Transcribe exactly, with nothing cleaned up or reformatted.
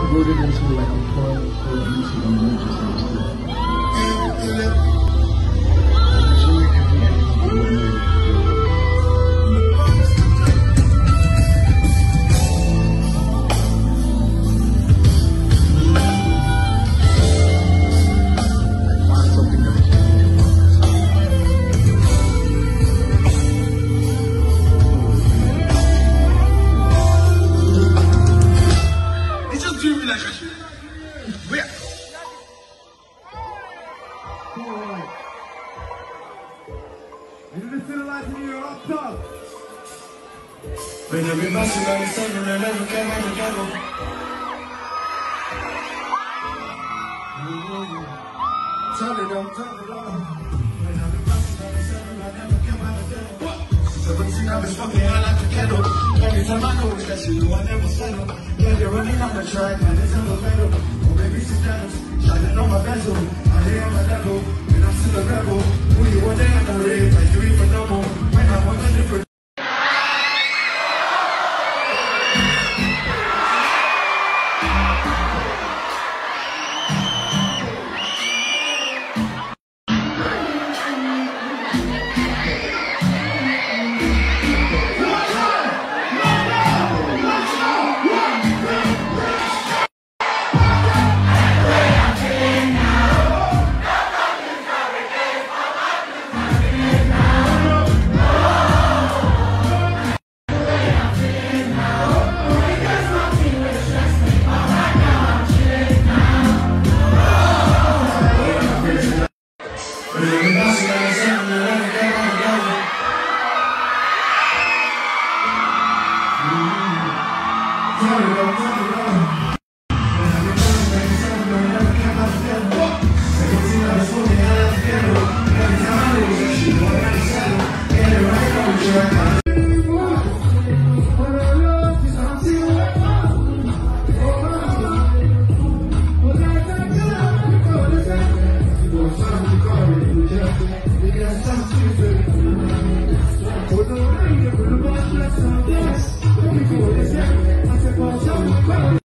converted into like a plug for YouTube and then just understood. When every muscle on the table and never came out together. Turn it on, turn it on. When every muscle on the table and never came out together. seventeen, I've been smoking hot like a kettle. Every time I know it's that shit, I never settle. Yeah, they're running on the track, man, it's elevator. Oh, baby, she's down, shining on my bezel. I hear on my level, and I'm still a rebel. Who you want there at the rave, like you even double. When I want a different. Yes.